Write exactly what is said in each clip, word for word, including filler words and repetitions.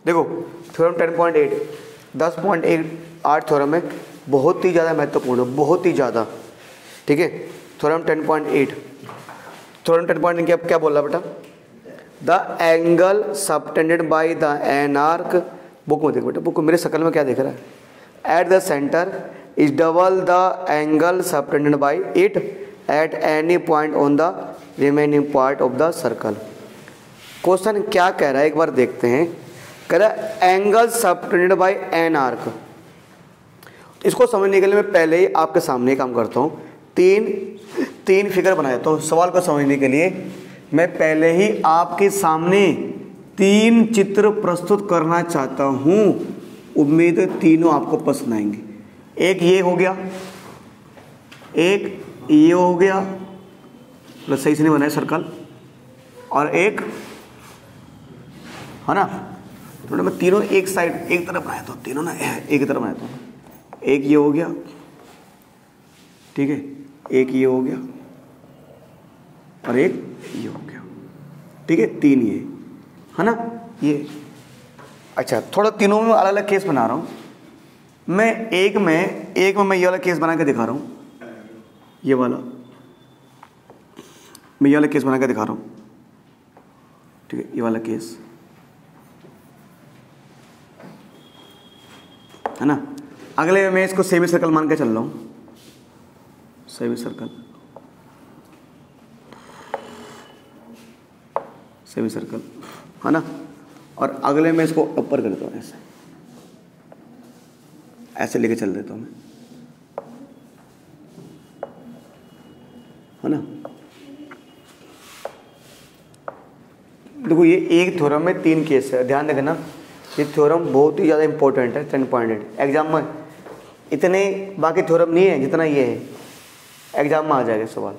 देखो theorem ten point eight दस point eight आठ थ्योरम है, बहुत ही ज़्यादा महत्वपूर्ण है, बहुत ही ज़्यादा। ठीक है, theorem ten point eight theorem ten point क्या क्या बोल रहा बेटा? The angle subtended by the an arc, book में देखो बेटा, बुक मेरे शकल में क्या दिख रहा है? At the centre is double the angle subtended by it at any point on the remaining part of the circle. Question क्या कह रहा है एक बार देखते हैं। कह रहा है angle subtended by an arc. इसको समझने के लिए मैं पहले ही आपके सामने काम करता हूँ, तीन तीन फिगर बना देता हूँ। सवाल को समझने के लिए मैं पहले ही आपके सामने तीन चित्र प्रस्तुत करना चाहता हूँ। उम्मीद है तीनों आपको पसंद आएंगे। एक ये हो गया, एक ये हो गया, प्लस सही से नहीं बनाया सर्कल, और एक है ना, तो मैं तीनों एक साइड एक तरफ बनाया था, तीनों ना एक तरफ बनाया था। एक ये हो गया, ठीक है, एक ये हो गया और एक ये हो गया। ठीक है, तीन ये है ना, ये। अच्छा, थोड़ा तीनों में अलग अलग केस बना रहा हूँ मैं। एक में एक में मैं ये वाला केस बना के दिखा रहा हूँ, ये वाला मैं ये वाला केस बना के दिखा रहा हूँ। ठीक है, ये वाला केस है ना। अगले में मैं इसको सेमी सर्कल मान के चल रहा हूँ, सेमी सर्कल, सेमी सर्कल है ना। और अगले में इसको ऊपर कर देता हूँ, ऐसे ऐसे लेके चल देता हूँ मैं, है ना। देखो ये एक थ्योरम में तीन केस है, ध्यान रखना। ये थ्योरम बहुत ही ज़्यादा इंपॉर्टेंट है टेन पॉइंट एट। एग्जाम में इतने बाकी थ्योरम नहीं है जितना ये है, एग्जाम में आ जाएगा सवाल।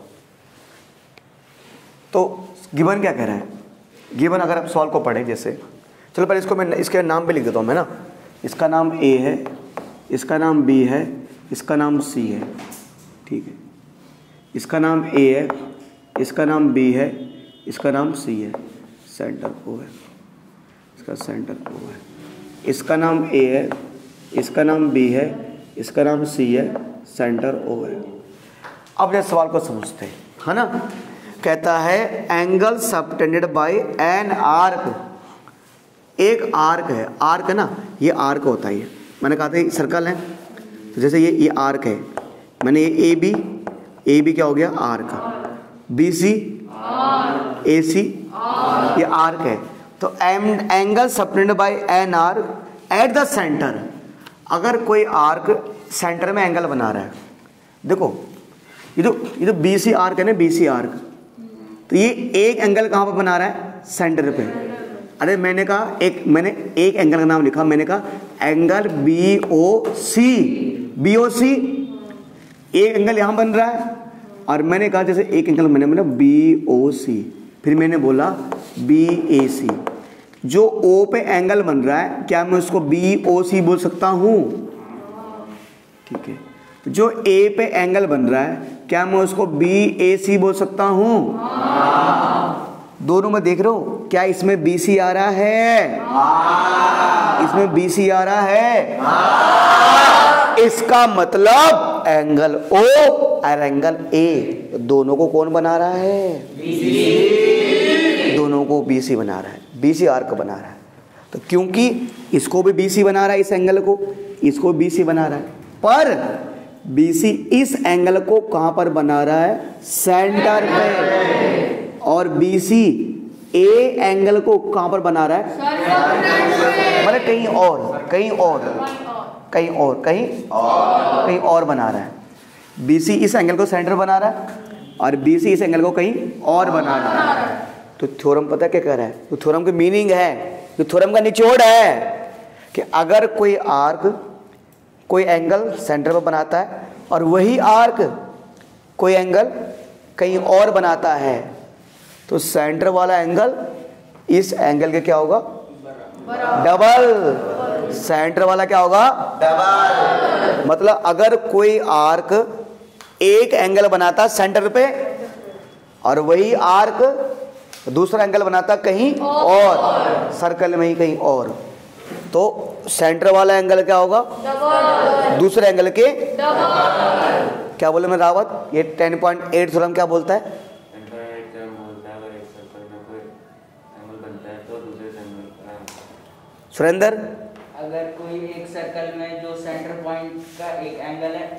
तो गिवन क्या कह रहा है? गिवन अगर आप सवाल को पढ़ें, जैसे चलो पहले इसको मैं इसके नाम पे लिख देता हूँ मैं ना। इसका नाम ए है, इसका नाम बी है, इसका नाम सी है। ठीक है, इसका नाम ए है, इसका नाम बी है, इसका नाम सी है, सेंटर ओ है, इसका सेंटर ओ है। इसका नाम ए है, इसका नाम बी है, इसका नाम सी है, सेंटर ओ है। अब ये सवाल को समझते हैं, है ना। कहता है angle subtended by an arc. एक आर्क है, आर्क है ना, ये आर्क होता है। मैंने कहा था सर्कल है, तो जैसे ये ये आर्क है, मैंने ये ए बी, ए बी क्या हो गया? आर्क। बी सी, ए सी, ये आर्क है। तो angle subtended by an arc at the centre. अगर कोई आर्क सेंटर में एंगल बना रहा है, देखो ये तो ये तो बी सी आर्क है ना, बी सी आर्क, तो ये एक एंगल कहाँ पर बना रहा है? सेंटर पे। अरे मैंने कहा एक मैंने एक एंगल का नाम लिखा, मैंने कहा angle B O C, B O C, एक एंगल यहाँ बन रहा है। और मैंने कहा जैसे एक एंगल मैंने बोला बी ओ सी, फिर मैंने बोला बी ए सी। जो ओ पे एंगल बन रहा है, क्या मैं उसको बी ओ सी बोल सकता हूँ? ठीक है। जो ए पे एंगल बन रहा है, क्या मैं उसको बी ए सी बोल सकता हूँ? दोनों में देख रहे हो, क्या इसमें बी सी आ रहा है? इसमें बी सी आ रहा है। इसका मतलब एंगल ओ और एंगल ए, दोनों को कौन बना रहा है? बीसी। दोनों को बीसी बना रहा है, बीसी आर्क बना रहा है। तो क्योंकि इसको भी बीसी बना रहा है, इस एंगल को, इसको बीसी बना रहा है, पर बीसी इस एंगल को कहां पर बना रहा है? सेंटर पे। और बीसी ए एंगल को कहां पर बना रहा है? मतलब कहीं और, कहीं और, कहीं और, कहीं और, कहीं और बना रहा है। बीसी इस एंगल को सेंटर बना रहा है और बीसी इस एंगल को कहीं और बना रहा है। तो थ्योरम पता क्या कह रहा है? तो थ्योरम की मीनिंग है, तो थ्योरम का निचोड़ है कि अगर कोई आर्क कोई एंगल सेंटर पर बनाता है और वही आर्क कोई एंगल कहीं और बनाता है, तो सेंटर वाला एंगल इस एंगल के क्या होगा? डबल। सेंटर वाला क्या होगा? डबल। मतलब अगर कोई आर्क एक एंगल बनाता सेंटर पे और वही आर्क दूसरा एंगल बनाता कहीं और, सर्कल में ही कहीं और, तो सेंटर वाला एंगल क्या होगा? दूसरे एंगल के क्या बोले मैं रावत? ये टेन पॉइंट एट थ्योरम क्या बोलता है? सुरेंद्र, अगर कोई एक सर्कल में जो सेंटर पॉइंट का एक एंगल है,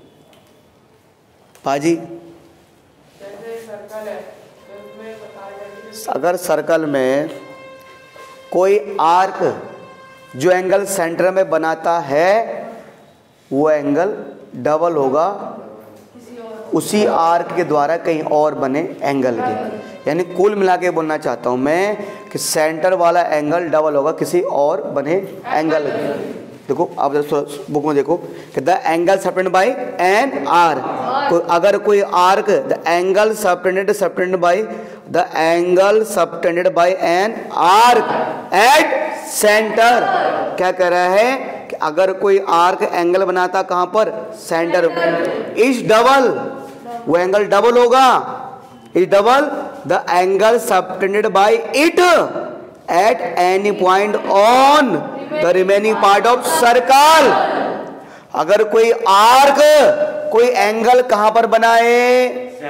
पाजी सर्कल है तो उसमें बताया अगर सर्कल में कोई आर्क जो एंगल सेंटर में बनाता है वो एंगल डबल होगा उसी आर्क के द्वारा कहीं और बने एंगल के। यानी कुल मिला के बोलना चाहता हूं मैं कि सेंटर वाला एंगल डबल होगा किसी और बने एंगल के। देखो आप बुक में देखो कि the angle subtended by an arc, अगर कोई arc the angle subtended subtended by the angle subtended by an arc at centre, क्या कह रहा है कि अगर कोई आर्क एंगल बनाता कहां पर? सेंटर, इज डबल, वो एंगल डबल होगा, is double the angle subtended by it at any point on the remaining part of circle. अगर कोई आर्क कोई एंगल कहां पर बनाए?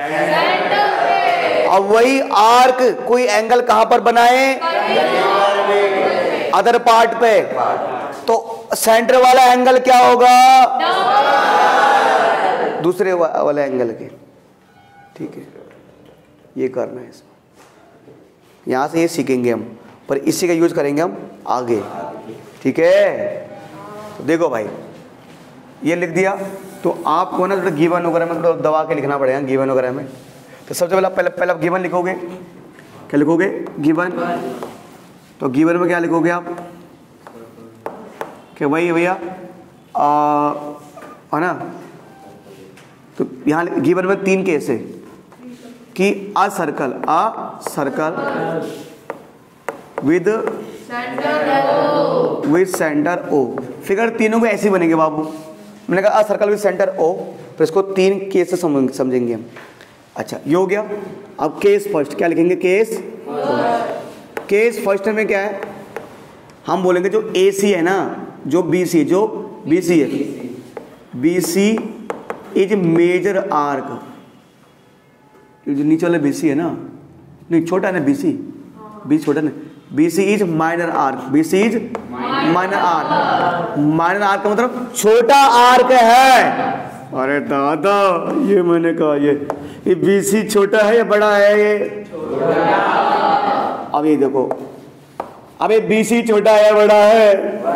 अब वही आर्क कोई एंगल कहां पर बनाए? अदर पार्ट पे, तो सेंटर वाला एंगल क्या होगा? दूसरे वाले एंगल के। ठीक है, ये करना है इसमें, यहां से ये सीखेंगे हम, पर इसी का यूज करेंगे हम आगे। ठीक है, तो देखो भाई ये लिख दिया, तो आपको ना गिवन वगैरह में तो दबा के लिखना पड़ेगा गिवन वगैरह में। तो सबसे पहले पहले पहले आप गिवन लिखोगे, क्या लिखोगे? गिवन। तो गिवन में क्या लिखोगे आप कि भाई भैया है ना, तो यहाँ गिवन में तीन केस है कि a circle a circle with with centre O. Figure तीनों को ऐसे बनेंगे बाबू। मैंने कहा a circle with centre O, तो इसको तीन केस से समझेंगे हम। अच्छा ये हो गया। अब केस फर्स्ट क्या लिखेंगे? केस केस फर्स्ट में क्या है? हम बोलेंगे जो ए सी है ना, जो बी सी जो बी सी है, B C is major arc. जो नीचे वाला बी सी है ना, नहीं छोटा है ना बी सी, बी छोटा ना, B C is minor arc, B C is minor arc. Minor arc का मतलब छोटा आर्क है। अरे दादा ये मैंने कहा ये ये बी सी छोटा है या बड़ा है? ये अब ये देखो, अब ये बी सी छोटा है बड़ा है?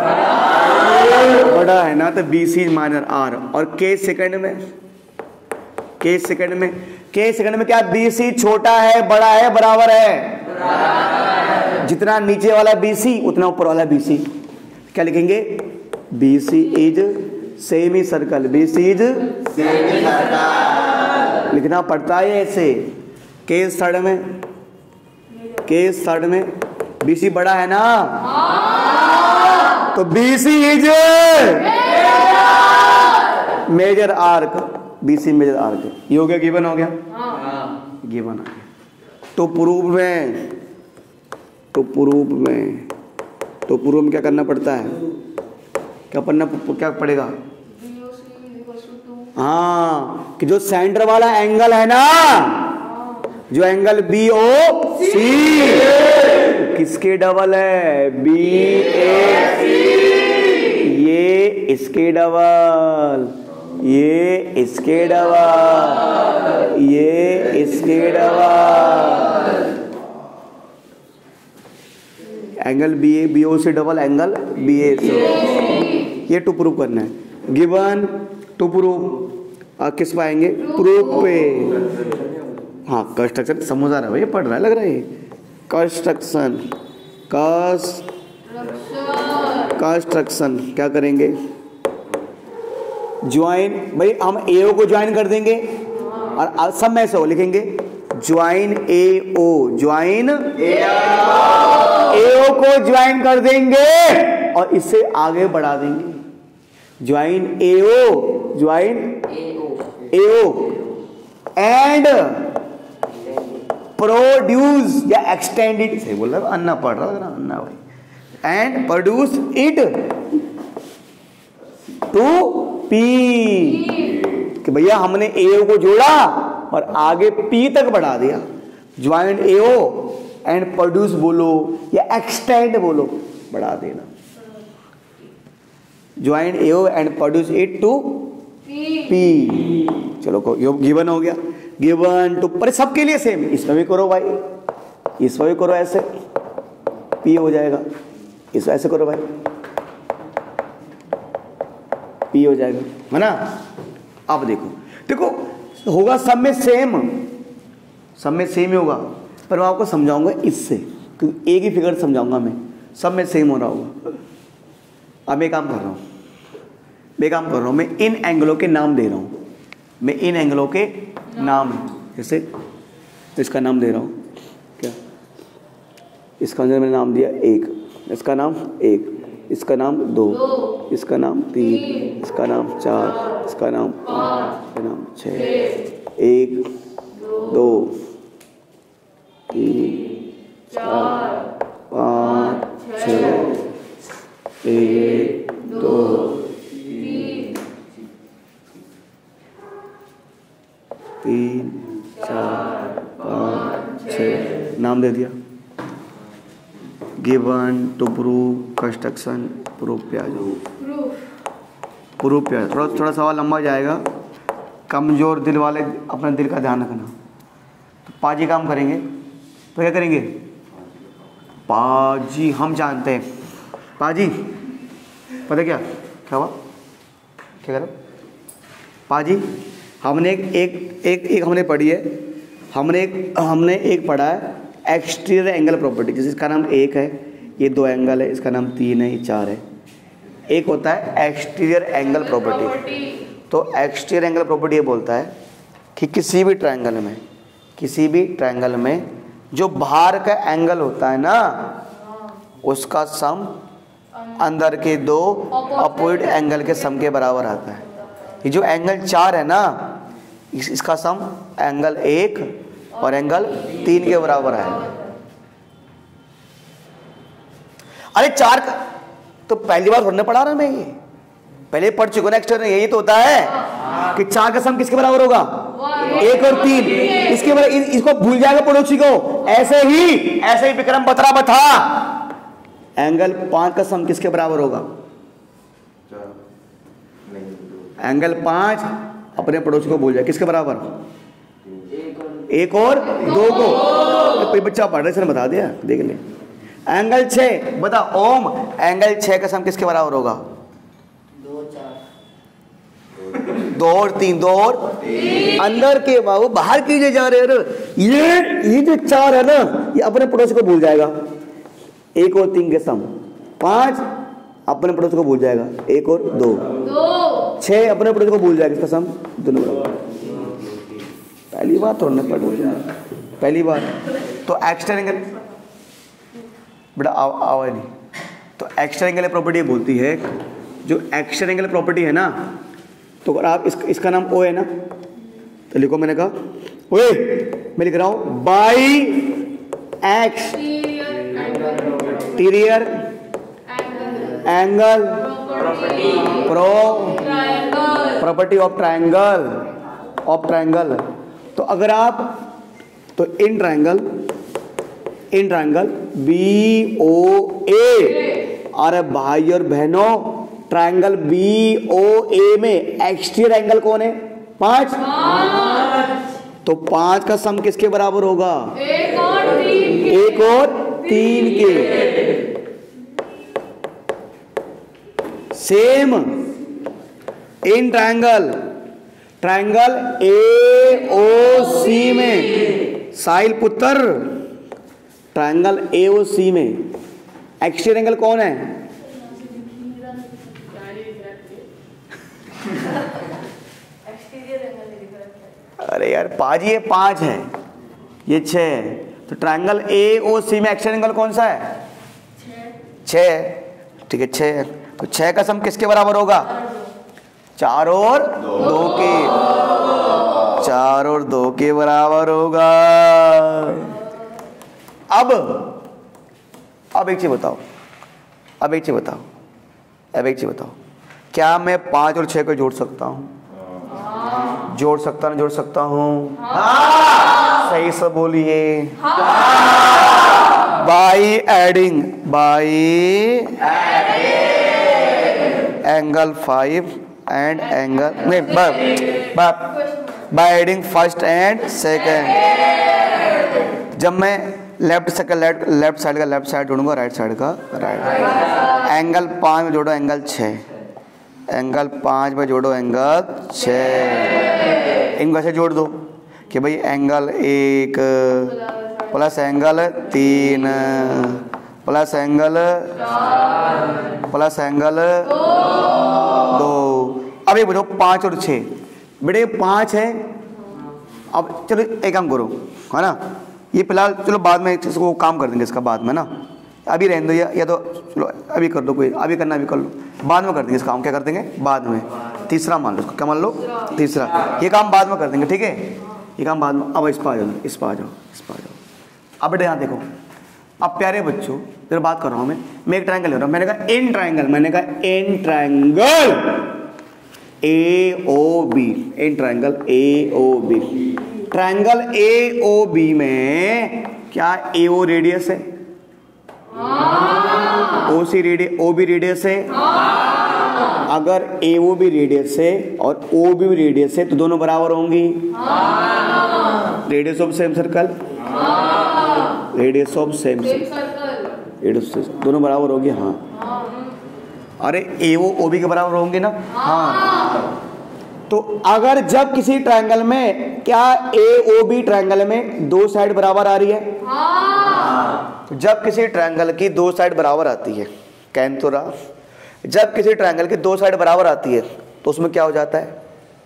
बड़ा है ना, तो बी सी माइनर आर। और के सेकंड में, के सेकंड में के सेकंड में क्या? बी सी छोटा है बड़ा है बराबर है? जितना नीचे वाला बी सी उतना ऊपर वाला बी सी। क्या लिखेंगे? B C is semicircle, B C is semicircle लिखना पड़ता है ऐसे। केस थर्ड में, केस थर्ड में बी सी बड़ा है ना, तो B C is major arc, B C major arc. ये हो गया, गिवन हो गया, गिवन आ गया। तो प्रूफ में, तो प्रूफ में तो प्रूफ में क्या करना पड़ता है? क्या पढ़ना क्या पड़ेगा? हाँ, कि जो सेंटर वाला एंगल है ना, जो एंगल बी ओ सी किसके डबल है? B A C. ये इसके डबल, ये इसके डबल, ये इसके double. Angle B A B O से डबल एंगल बी ए से। ये टू प्रूफ करना है। गिवन टू प्रूफ किस पे आएंगे? प्रूफ पे। हाँ, कंस्ट्रक्शन समझ आ रहा है भाई, पढ़ रहा है लग रहा है। कंस्ट्रक्शन, कंस्ट्रक्शन क्या करेंगे? ज्वाइन, भाई हम ए ओ को ज्वाइन कर देंगे और सब में से हो लिखेंगे join A O, join A ओ को ज्वाइन कर देंगे और इससे आगे बढ़ा देंगे। Join A O, join A O and produce या एक्सटेंडेड। सही बोल रहा है, अन्ना पढ़ रहा है अन्ना भाई। And produce it to P, कि भैया हमने एओ को जोड़ा और आगे पी तक बढ़ा दिया। ज्वाइन एओ एंड प्रोड्यूस बोलो या एक्सटेंड बोलो, बढ़ा देना। Join A O and produce it to P. चलो को यो गिवन हो गया, गिवन टू, पर सबके लिए सेम, इसमें भी करो भाई, इसमें भी करो ऐसे, पी हो जाएगा, इसमें ऐसे करो भाई, पी हो जाएगा, है ना। अब देखो देखो होगा सब में सेम, सब में सेम ही होगा, पर मैं आपको समझाऊंगा इससे, क्योंकि एक ही फिगर समझाऊंगा मैं, सब में सेम हो रहा होगा। अब मैं काम कर रहा हूँ, मैं काम कर रहा हूँ, मैं इन एंगलों के नाम दे रहा हूँ, मैं इन एंगलों के नाम, जैसे इसका नाम दे रहा हूँ क्या, इसका अंदर मैंने नाम दिया एक, इसका नाम एक, इसका नाम दो, इसका नाम तीन, इसका नाम चार, इसका नाम पाँच, इसका नाम छः, एक दो तीन चार पाँच छः, एक दो तीन चार पाँच छः, नाम दे दिया। Given to prove construction, proof प्याजो, प्रूफ प्याजो। थोड़ा थोड़ा सवाल लंबा जाएगा, कमज़ोर दिल वाले अपने दिल का ध्यान रखना। तो पाजी काम करेंगे तो क्या करेंगे, पाजी हम जानते हैं, पाजी पता क्या क्या हुआ, क्या करो पाजी, हमने एक एक एक, एक हमने पढ़ी है, हमने एक हमने एक पढ़ा है एक्सटीरियर एंगल प्रॉपर्टी, जैसे इसका नाम एक है, ये दो एंगल है, इसका नाम तीन है, ये चार है। एक होता है एक्सटीरियर एंगल प्रॉपर्टी। तो एक्सटीरियर एंगल प्रॉपर्टी ये बोलता है कि किसी भी ट्रायंगल में, किसी भी ट्रायंगल में जो बाहर का एंगल होता है ना, उसका सम अंदर के दो अपोजिट एंगल के सम के बराबर आता है। ये जो एंगल चार है ना, इस, इसका सम एंगल एक और एंगल तीन के बराबर है। अरे चार का तो पहली बार थोड़ा पढ़ा रहा मैं, ये पहले पढ़ चुका ना एक्सटर्नल, यही तो होता है कि चार का सम किसके बराबर होगा, एक और तीन, इसके बराबर, इसको भूल जाएगा पड़ोसी को। ऐसे ही ऐसे ही विक्रम बतरा बता, एंगल पांच का सम किसके बराबर होगा, एंगल पांच अपने पड़ोसी को भूल जाए, किसके बराबर, एक और दो को। कोई बच्चा पढ़ रहे से बता दिया, देख ले। एंगल छः बता ओम, एंगल छः का सम किसके बराबर होगा, दो चार, दो और तीन, दो और अंदर के बाबू बाहर कीजिए जा रहे हैं। ये ये जो चार है ना, ये अपने पड़ोसी को भूल जाएगा, एक और तीन के सम, पांच अपने पड़ोसी को भूल जाएगा, एक और दो, दो। छः अपने पड़ोसी को भूल जाएगा, इसका सम दोनों बराबर। पहली बार थोड़ा पढ़, पहली बार तो एक्सटर्नल एंगल बड़ा आवाज नहीं, तो एक्सटर्नल एंगल प्रॉपर्टी बोलती है, जो एक्सटर्नल एंगल प्रॉपर्टी है ना, तो अगर आप इस, इसका नाम ओ है ना, तो लिखो, मैंने कहा ओए, मैं लिख रहा हूं by exterior angle pro property of triangle of triangle. तो अगर आप तो in triangle in triangle B O A, अरे भाई और बहनों ट्रायंगल बी ओ ए में एक्सटीरियर एंगल कौन है, पांच, तो पांच का सम किसके बराबर होगा, एक और तीन के, एक और तीन के। Same in triangle triangle A O C में, साहिल पुत्र ट्रायंगल ए ओ सी में एक्सटीरियर एंगल कौन है, अरे यार पाजी ये पांच है, ये छः है, तो ट्रायंगल ए ओ सी में एक्सटीरियर एंगल कौन सा है, छः, ठीक है छः। तो छः का सम किसके बराबर होगा, चार और दो, दो के, चार और दो के बराबर होगा। अब अब एक चीज बताओ, अब एक चीज़ बताओ, अब एक चीज़ बताओ, क्या मैं पाँच और छः को जोड़ सकता हूँ? हाँ। जोड़ सकता ना जोड़ सकता हूँ? हाँ। सही से बोलिए। By adding, by angle five and angle नहीं, by adding first and second. जब मैं लेफ्ट से लेफ्ट लेफ्ट साइड का लेफ्ट साइड जोड़ूंगा, राइट साइड का राइट। एंगल पाँच में जोड़ो एंगल छः, एंगल पाँच में जोड़ो एंगल छः। इनको ऐसे जोड़ दो कि भाई एंगल एक प्लस एंगल तीन प्लस एंगल प्लस एंगल दो। अब ये बताओ पाँच और छः, बेटे पाँच है। अब चलो एक काम करो, है ना, ये फिलहाल चलो बाद में इसको काम कर देंगे इसका बाद में ना, अभी रहने दो, या, या तो चलो अभी कर दो, कोई अभी करना अभी कर लो, बाद में कर देंगे इसका काम। क्या कर देंगे बाद में? तीसरा मान लो इसको, क्या मान लो? तीसरा। ये काम बाद में कर देंगे, ठीक है, ये काम बाद में। अब इस पर आ जाओ, इस पर आ जाओ, इस पर आ जाओ। अब बेटे यहाँ देखो, अब प्यारे बच्चों जरा बात कर रहा हूँ मैं मैं एक ट्रायंगल ले रहा हूँ, मैंने कहा इन ट्रायंगल, मैंने कहा in triangle A O B, in triangle A O B. Triangle A O B में क्या ए ओ रेडियस है? O C radius, O B radius है। अगर ए ओ बी रेडियस है और ओ बी रेडियस है तो दोनों बराबर होंगी। Radius of same circle, radius of same circle, radius दोनों बराबर होगी। हाँ, अरे ए ओ ओ बी के बराबर होंगे ना। हाँ, तो अगर जब किसी ट्रायंगल में क्या ए ओ बी ट्रायंगल में दो साइड बराबर आ रही है? हाँ। तो जब किसी ट्रायंगल की दो साइड बराबर आती है, कहन तो रहा, जब किसी ट्रायंगल की दो साइड बराबर आती है तो उसमें क्या हो जाता है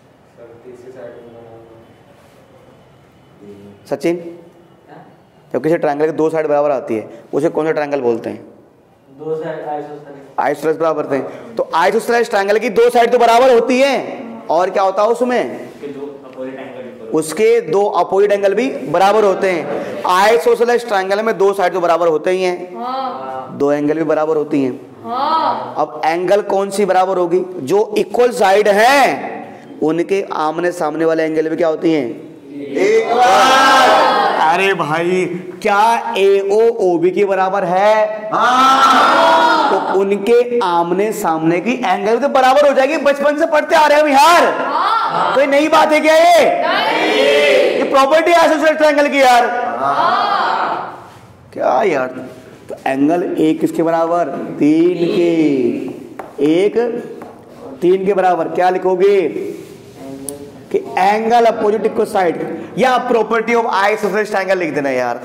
सचिन? जब किसी ट्रायंगल की दो साइड बराबर आती है उसे कौन सा ट्रायंगल बोलते हैं? दो साइड आइसोसेलेस। आइसोसेलेस बराबर थे। तो आइसोसेलेस ट्रायंगल की दो साइड तो बराबर होती है, और क्या होता है उसमें? उसके दो अपोजिट एंगल भी बराबर होते हैं। आइसोसेलेस ट्रायंगल में दो साइड तो बराबर होते ही हैं। हाँ। दो एंगल भी बराबर होती हैं। हाँ। अब एंगल कौन सी बराबर होगी? जो इक्वल साइड हैं उनके आमने सामने वाले एंगल भी क्या होती हैं? इक्वल। अरे भाई क्या ए ओ ओ बी के बराबर है? हाँ। तो उनके आमने सामने की एंगल तो बराबर हो जाएगी। बचपन से पढ़ते आ रहे हैं हम यार। हाँ। कोई नई बात है क्या ये? नहीं। ये प्रॉपर्टी है आइसोसेलेस ट्रायंगल की यार। हाँ। क्या यार, तो एंगल एक किसके बराबर? तीन के। एक तीन के बराबर क्या लिखोगे कि एंगल अपोजिट इक्वल साइड, या प्रॉपर्टी ऑफ आइसोसेलेस ट्रायंगल लिख देना यार।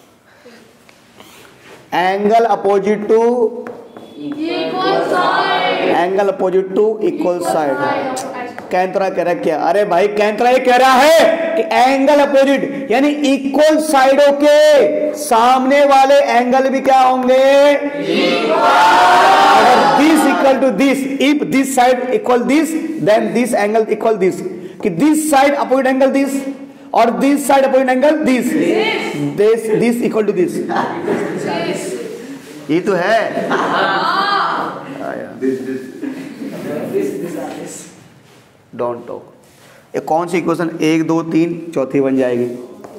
Angle opposite to equal side, angle opposite to equal side. कैंतरा कह रहा है क्या? अरे भाई कैंतरा ये कह रहा है कि एंगल अपोजिट यानी इक्वल साइडों के सामने वाले एंगल भी क्या होंगे? अगर this equal to this, if this side equal this, then this angle equal this, कि this side opposite angle this और this side opposite angle this, this this equal to this. ये तो है। Don't talk. ये कौन सी equation? एक दो तीन, चौथी बन जाएगी।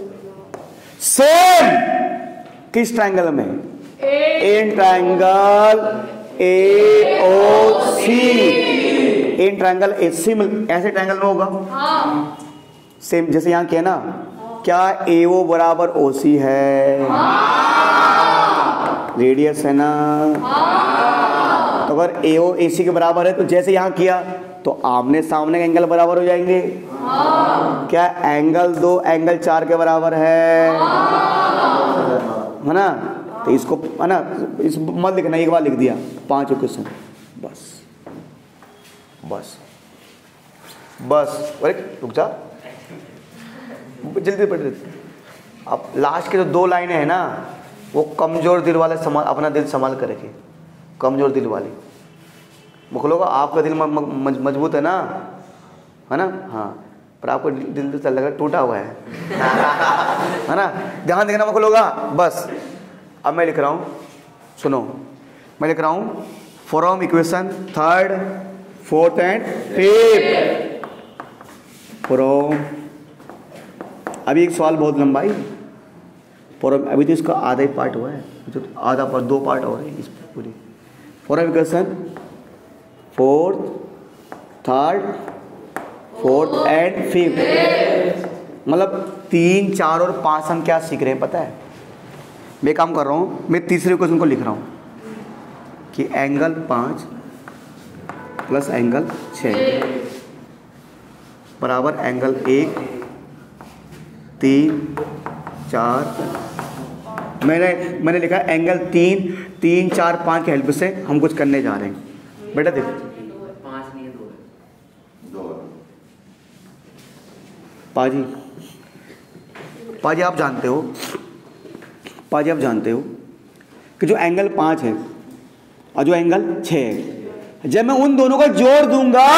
सेम किस ट्रायंगल में? इन triangle A O C. In triangle ए सी ऐसे ट्रायंगल में होगा। हाँ। सेम जैसे यहां किया ना, क्या ए ओ बराबर ओ सी है? हाँ। रेडियस है ना। हाँ। तो अगर ए ओ ए सी के बराबर है तो जैसे यहां किया तो आमने सामने एंगल बराबर हो जाएंगे। हाँ। क्या एंगल दो एंगल चार के बराबर है? हाँ। है ना? तो इसको है ना, इस मत लिखना, एक बार लिख दिया, पांच क्वेश्चन बस बस बस। अरे रुक जा, जल्दी पढ़। अब लास्ट के जो दो लाइनें हैं ना, वो कमजोर दिल वाले संभाल, अपना दिल संभाल कर रखिए। कमजोर दिल वाली मुखलों का, आपका दिल मजबूत है ना, है ना? हाँ, पर आपको दिल तो चल लग रहा है टूटा हुआ है है ना? ध्यान देखना मुखलों का। बस अब मैं लिख रहा हूँ, सुनो। मैं लिख रहा हूँ from equation third fourth and fifth from, अभी एक सवाल बहुत लंबा है फ्रॉम, अभी तो इसका आधा ही पार्ट हुआ है, जो आधा पार्ट, दो पार्ट और है इस पूरी। From equation fourth third fourth and fifth, मतलब तीन चार और पाँच हम क्या सीख रहे हैं पता है? मैं काम कर रहा हूँ, मैं तीसरे क्वेश्चन को लिख रहा हूँ कि एंगल पाँच प्लस एंगल छः बराबर एंगल एक तीन चार, मैंने मैंने लिखा एंगल तीन तीन चार पाँच की हेल्प से हम कुछ करने जा रहे हैं। बेटा देखो पाँच नहीं है, दो है। दो पाजी पाजी आप जानते हो पाजी आप जानते हो कि जो एंगल पाँच है और जो एंगल छः है, जब मैं उन दोनों का जोड़ दूंगा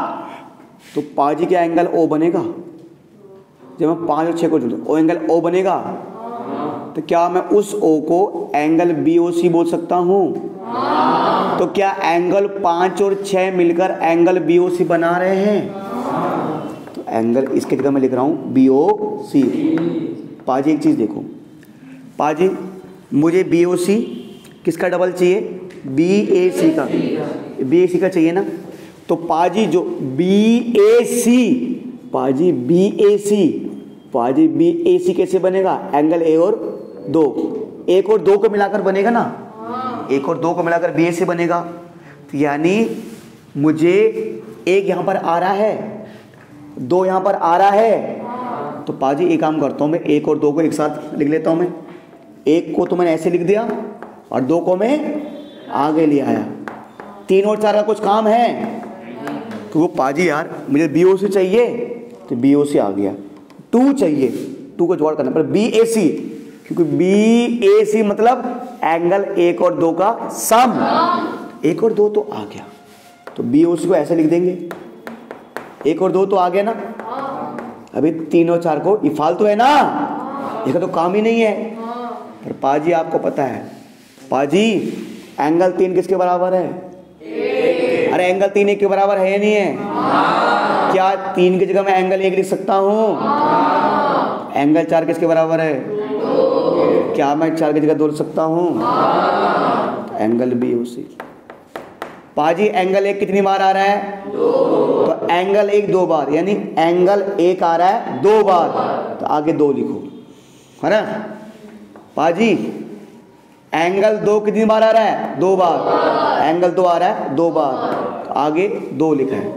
तो पाजी का एंगल ओ बनेगा। जब मैं पाँच और छः को जोड़ दूँ ओ एंगल ओ बनेगा। तो क्या मैं उस ओ को एंगल बी ओ सी बोल सकता हूँ? तो क्या एंगल पाँच और छः मिलकर एंगल बी ओ सी बना रहे हैं? तो एंगल इसके जगह मैं लिख रहा हूँ बी ओ सी। पाजी एक चीज़ देखो, पाजी मुझे बी ओ सी किसका डबल चाहिए? बी ए सी का, बी ए सी का चाहिए ना। तो पाजी जो बी ए सी, पाजी बी ए सी, पाजी बी ए सी कैसे बनेगा? एंगल ए और दो, एक और दो को मिलाकर बनेगा ना, एक और दो को मिलाकर बी ए सी बनेगा। तो यानी मुझे एक यहाँ पर आ रहा है, दो यहाँ पर आ रहा है। तो पाजी एक काम करता हूँ मैं, एक और दो को एक साथ लिख लेता हूँ मैं। एक को तो मैंने ऐसे लिख दिया और दो को मैं आगे ले आया। तीन और चार का कुछ काम है तो वो पाजी यार मुझे बी ओ सी चाहिए तो बी ओ सी आ गया। टू चाहिए, टू को जोड़ करना पर बी ए सी, क्योंकि बी ए सी मतलब एंगल एक और दो का सम, एक और दो तो आ गया। तो बी ओ सी को ऐसे लिख देंगे, एक और दो तो आ गया ना। अभी तीन और चार को ये फालतू है ना, इसका तो काम ही नहीं है। पर पाजी आपको पता है, पाजी एंगल तीन किसके बराबर है? अरे एंगल तीन एक के बराबर है या नहीं है? हाँ। क्या तीन की जगह मैं एंगल एक लिख सकता हूँ? हाँ। एंगल चार किसके बराबर है? दो। क्या मैं चार की जगह दो लिख सकता हूँ? हाँ। Angle B O C. पाजी एंगल एक कितनी बार आ रहा है? दो। तो एंगल एक दो बार, यानी एंगल एक आ रहा है दो बार, तो आगे दो लिखो, है ना। पाजी एंगल दो कितनी बार आ रहा है? दो बार। एंगल दो आ रहा है दो बार, तो आगे दो लिखा है।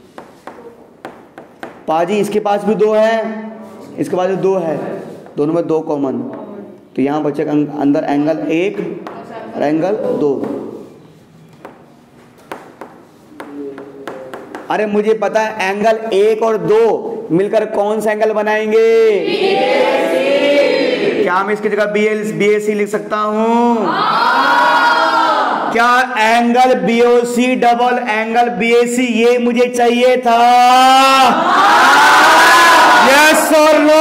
पाजी इसके पास भी दो है, इसके पास भी दो है, दोनों में दो कॉमन, तो यहाँ बचेगा अंदर एंगल एक और एंगल दो। अरे मुझे पता है एंगल एक और दो मिलकर कौन सा एंगल बनाएंगे? क्या मैं इसकी जगह B L B A C लिख सकता हूं? क्या angle B O C double angle B A C ये मुझे चाहिए था? यस और नो?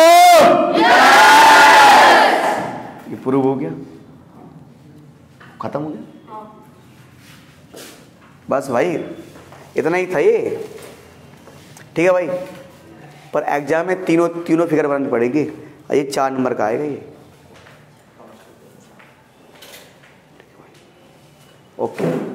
ये प्रूव हो गया, खत्म हो गया। बस भाई इतना ही था ये, ठीक है भाई। पर एग्जाम में तीनों तीनों फिगर बनानी पड़ेगी, ये चार नंबर का आएगा ये। ओके।